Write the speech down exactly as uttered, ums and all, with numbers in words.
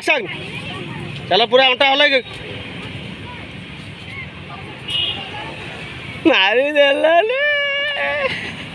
action चलो पूरा उल्टा हो लगे मारी दे ले